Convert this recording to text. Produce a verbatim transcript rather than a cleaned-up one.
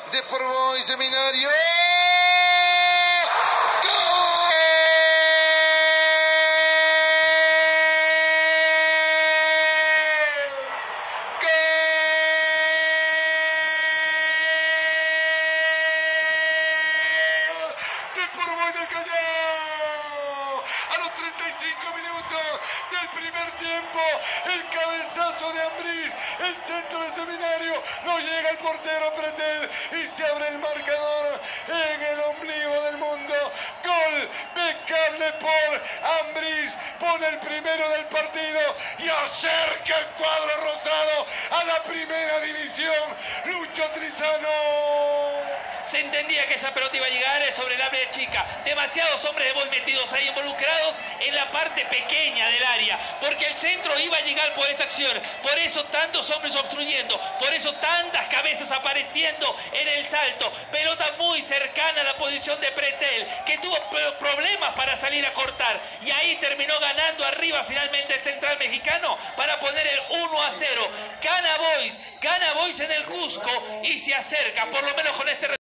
de Porboy Seminario. Del Callao, a los treinta y cinco minutos del primer tiempo, el cabezazo de Ambriz, el centro de Seminario, no llega el portero Pretel y se abre el marcador en el ombligo del mundo. Gol de Carlepol, Ambriz pone el primero del partido y acerca el cuadro rosado a la primera división. Lucho Trizano. Se entendía que esa pelota iba a llegar sobre el área chica. Demasiados hombres de Boys metidos ahí involucrados en la parte pequeña del área. Porque el centro iba a llegar por esa acción. Por eso tantos hombres obstruyendo. Por eso tantas cabezas apareciendo en el salto. Pelota muy cercana a la posición de Pretel, que tuvo problemas para salir a cortar. Y ahí terminó ganando arriba finalmente el central mexicano para poner el uno a cero. Gana Boys, gana Boys en el Cusco y se acerca, por lo menos con este